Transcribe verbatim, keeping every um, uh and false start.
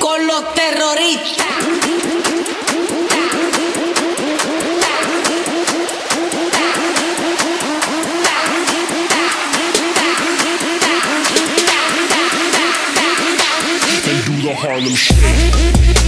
con los terroristas. They do the Harlem Shake.